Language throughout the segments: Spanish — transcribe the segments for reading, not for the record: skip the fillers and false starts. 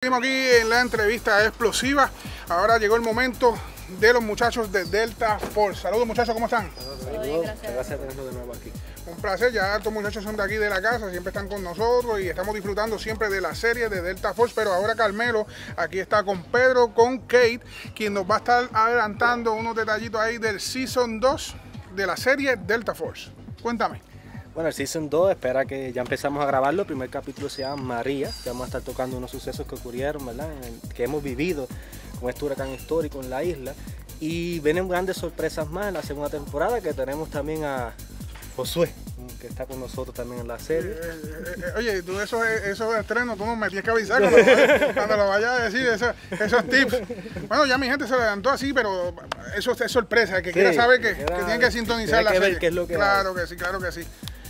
Seguimos aquí en la entrevista explosiva. Ahora llegó el momento de los muchachos de Delta Force. Saludos muchachos, ¿cómo están? Saludos, gracias a tenerlos de nuevo aquí. Un placer, ya estos muchachos son de aquí de la casa, siempre están con nosotros y estamos disfrutando siempre de la serie de Delta Force, pero ahora Carmelo aquí está con Pedro, con Kate, quien nos va a estar adelantando unos detallitos ahí del Season 2 de la serie Delta Force. Cuéntame. Bueno, el Season 2 espera que ya empezamos a grabarlo. El primer capítulo se llama María, que vamos a estar tocando unos sucesos que ocurrieron, ¿verdad? Que hemos vivido con este huracán histórico en la isla. Y vienen grandes sorpresas más en la segunda temporada, que tenemos también a Josué, que está con nosotros también en la serie. Oye, tú esos estrenos, tú no me tienes que avisar cuando lo vayas a decir, esos tips. Bueno, ya mi gente se adelantó así, pero eso es sorpresa. El que quiera saber que tienen que sintonizar la serie. Qué es lo que claro que sí, claro que sí.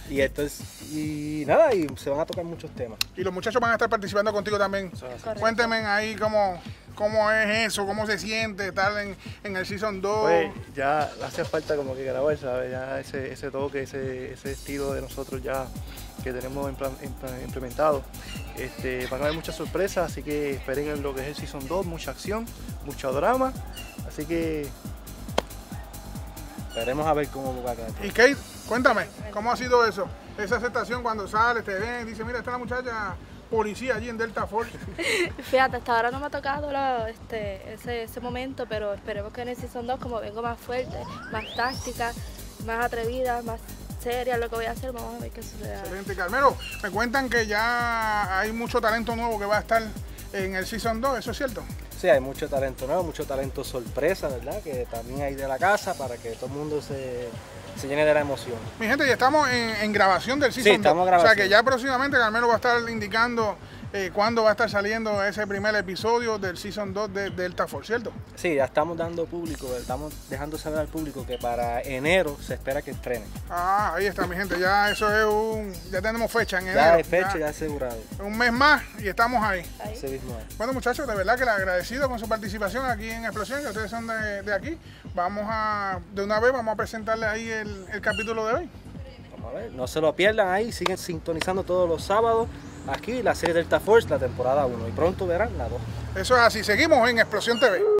Y nada, y se van a tocar muchos temas. Y los muchachos van a estar participando contigo también. Cuéntenme ahí cómo es eso, cómo se siente estar en el Season 2. Pues ya hace falta como que grabar, ¿sabes? Ya ese toque, ese estilo de nosotros ya que tenemos implementado. Van a haber muchas sorpresas, así que esperen en lo que es el Season 2, mucha acción, mucho drama. Así que esperemos a ver cómo va a quedar. Y Kate, cuéntame, ¿cómo ha sido eso? Esa aceptación cuando sales, te ven, dice, mira, está la muchacha policía allí en Delta Force. Fíjate, hasta ahora no me ha tocado ese momento, pero esperemos que en el Season 2, como vengo más fuerte, más táctica, más atrevida, más seria lo que voy a hacer, vamos a ver qué sucede. Excelente, Carmelo. Me cuentan que ya hay mucho talento nuevo que va a estar en el Season 2, ¿eso es cierto? Sí, hay mucho talento nuevo, mucho talento sorpresa, ¿verdad? Que también hay de la casa para que todo el mundo se llene de la emoción. Mi gente, ya estamos en grabación del Season 2. Sí, estamos en grabación. O sea que ya próximamente Carmelo va a estar indicando cuándo va a estar saliendo ese primer episodio del Season 2 de Delta Force, ¿cierto? Sí, ya estamos dando público, estamos dejando saber al público que para enero se espera que estrenen. Ah, ahí está mi gente, ya eso es ya tenemos fecha en enero. Ya hay fecha, ya asegurado. Un mes más y estamos ahí. Ese mismo es. Bueno muchachos, de verdad que les agradecido con su participación aquí en Explosión, que ustedes son de aquí. De una vez vamos a presentarles ahí el capítulo de hoy. Vamos a ver, no se lo pierdan ahí, siguen sintonizando todos los sábados aquí la serie Delta Force, la temporada 1, y pronto verán la 2. Eso es así, seguimos en Explosión TV.